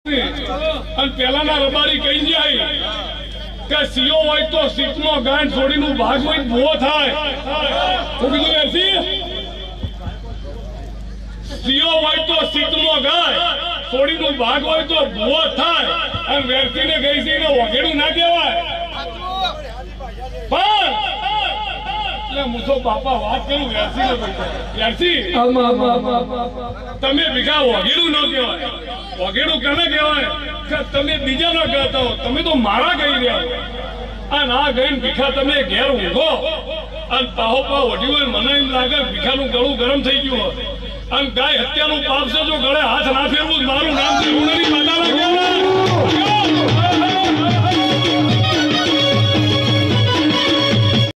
અને પેલાના રબારી કહી જાય કે સિયો હોય તો સીટનો ગાંઠ છોડીનું ભાગ હોય ભૂવો થાય. હું કીધું એસી સિયો હોય તો સીટનો ગાય છોડીનું ભાગ હોય તો ભૂવો થાય. અને વેરસીને ગઈ છે એને વગેડું ના કહેવાય. પણ મુસો બાપા વાત કરું વેરસી વેરસી તમે ભીખા વગેડું ન કહેવાય. વગેડું કેને કહેવાય કે તમે બીજા ના કહેતા હો, તમે તો મારા કહી રહ્યા. અને આ ગઈને ભીખા તમે ઘેર ઊંઘો અને પાહો પાહ વઢ્યું હોય, મને એમ લાગે ભીખાનું ગળું ગરમ થઈ ગયું હોય. અને ગાય હત્યાનું પાપ છે, જો ગળે હાથ ના ફેરવું મારું નામ છે.